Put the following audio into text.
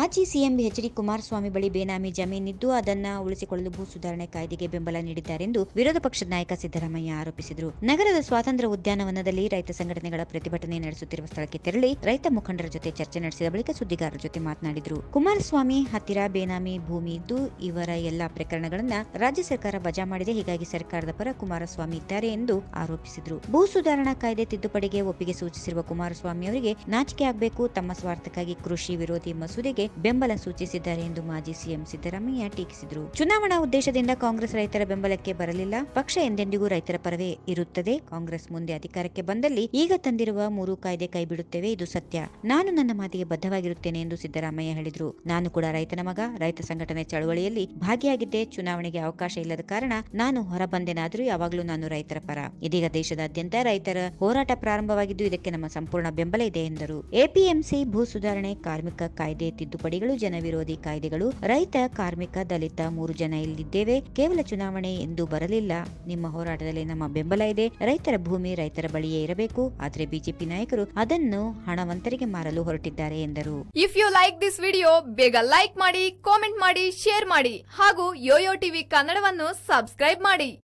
ಮಾಜಿ CM H D. Kumaraswamy ಬಳಿ ಬೇನಾಮಿ ಜಮೀನಿದ್ದು ಅದನ್ನ ಉಳಿಸಿಕೊಳ್ಳಲು ಭೂ ಸುಧಾರಣೆ ಕಾಯ್ದೆಗೆ ಬೆಂಬಲ ನೀಡಿದ್ದಾರೆಂದು ವಿರೋಧ ಪಕ್ಷದ ನಾಯಕ ಸಿದ್ದರಾಮಯ್ಯ ಆರೋಪಿಸಿದರು. ನಗರದ ಸ್ವಾತಂತ್ರ್ಯ ಉದ್ಯಾನವನದಲ್ಲಿ ರೈತ ಸಂಘಟನೆಗಳ ಪ್ರತಿಭಟನೆ ನಡೆಸುತ್ತಿರುವ ಸ್ಥಳಕ್ಕೆ ತೆರಳಿ ರೈತ ಮುಖಂಡರ ಜೊತೆ ಚರ್ಚೆ ನಡೆಸಿದ ಬಳಿಕ ಸುದ್ದಿಗಾರರ ಜೊತೆ ಮಾತನಾಡಿದರು. ಕುಮಾರಸ್ವಾಮಿ ಹತ್ತಿರ ಬೇನಾಮಿ ಭೂಮಿ ಇದ್ದು ಇವರ ಎಲ್ಲಾ ಪ್ರಕರಣಗಳನ್ನ ರಾಜ್ಯ ಸರ್ಕಾರ ವಜಾ ಮಾಡಿದೆ. ಹೀಗಾಗಿ ಸರ್ಕಾರದ ಪರ ಕುಮಾರಸ್ವಾಮಿ ಇದ್ದಾರೆ ಎಂದು ಆರೋಪಿಸಿದರು. ಭೂ ಸುಧಾರಣಾ ಕಾಯ್ದೆ ತಿದ್ದುಪಡಿಗೆ ಒಪ್ಪಿಗೆ ಸೂಚಿಸಿರುವ ಕುಮಾರಸ್ವಾಮಿ ಅವರಿಗೆ ನಾಚಿಕೆ ಆಗಬೇಕು. ತಮ್ಮ ಸ್ವಾರ್ಥಕ್ಕಾಗಿ ಕೃಷಿ ವಿರೋಧಿ ಮಸೂದೆಗೆ ಬೆಂಬಲ ಸೂಚಿಸಿದ್ದಾರೆ ಎಂದು ಮಾಜಿ ಸಿಎಂ ಸಿದ್ದರಾಮಯ್ಯ ಟೀಕಿಸಿದರು. ಚುನಾವಣಾ ಉದ್ದೇಶದಿಂದ ಕಾಂಗ್ರೆಸ್ ರೈತರ ಬೆಂಬಲಕ್ಕೆ ಬರಲಿಲ್ಲ. ಪಕ್ಷ ಎಂದೆಂದಿಗೂ ರೈತರ ಪರವೇ ಇರುತ್ತದೆ. ಕಾಂಗ್ರೆಸ್ ಮುಂದೆ ಅಧಿಕಾರಕ್ಕೆ ಬಂದಲ್ಲಿ ಈಗ ತಂದಿರುವ 3 ಕಾಯ್ದೆ ಕೈಬಿಡುತ್ತೇವೆ. ಇದು ಸತ್ಯ. ನಾನು ನನ್ನ ಮಾತಿಗೆ ಬದ್ಧವಾಗಿರುತ್ತೇನೆ ಎಂದು ಸಿದ್ದರಾಮಯ್ಯ ಹೇಳಿದರು. ನಾನು ಕೂಡ ರೈತನ ಮಗ. ರೈತ ಸಂಘಟನೆ ಚಳವಳಿಯಲ್ಲಿ ಭಾಗಿಯಾಗಿದ್ದೆ. ಚುನಾವಣೆಗೆ ಅವಕಾಶ ಇಲ್ಲದ ಕಾರಣ ನಾನು ಹೊರಬಂದೆನಾದರೂ ಯಾವಾಗಲೂ ನಾನು ರೈತರ ಪರ. ಇದೀಗ ದೇಶದಾದ್ಯಂತ ರೈತರ ಹೋರಾಟ ಪ್ರಾರಂಭವಾಗಿದ್ದು ಇದಕ್ಕೆ ನಮ್ಮ ಸಂಪೂರ್ಣ ಬೆಂಬಲ ಇದೆ ಎಂದರು. ಎಪಿಎಂಸಿ ಭೂ ಸುಧಾರಣೆ, ಕಾರ್ಮಿಕ ಕಾಯ್ದೆ ತಿದ್ದುಪಡಿಗಳು, ಜನವಿರೋಧಿ ಕಾಯ್ದೆಗಳು, ರೈತ, ಕಾರ್ಮಿಕ, ದಲಿತ 3 ಜನ ಇಲ್ಲಿದ್ದೇವೆ. ಕೇವಲ ಚುನಾವಣೆ ಎಂದು ಬರಲಿಲ್ಲ. ನಿಮ್ಮ ಹೋರಾಟದಲ್ಲಿ ನಮ್ಮ ಬೆಂಬಲ ಇದೆ. ರೈತರ ಭೂಮಿ ರೈತರ ಬಳಿಯೇ ಇರಬೇಕು. ಆದರೆ ಬಿಜೆಪಿ ನಾಯಕರು ಅದನ್ನು ಹಣವಂತರಿಗೆ ಮಾರಲು ಹೊರಟಿದ್ದಾರೆ ಎಂದರು. If you like this video, ಬೇಗ ಲೈಕ್ ಮಾಡಿ, ಕಾಮೆಂಟ್ ಮಾಡಿ, ಶೇರ್ ಮಾಡಿ ಹಾಗೂ ಯೋಯೋ ಟಿವಿ ಕನ್ನಡವನ್ನು ಸಬ್ಸ್ಕ್ರೈಬ್ ಮಾಡಿ.